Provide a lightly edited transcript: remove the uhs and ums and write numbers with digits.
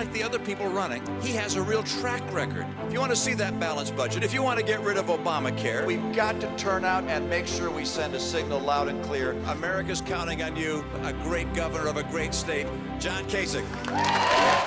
unlike the other people running, he has a real track record. If you want to see that balanced budget, if you want to get rid of Obamacare, we've got to turn out and make sure we send a signal loud and clear. America's counting on you, a great governor of a great state, John Kasich.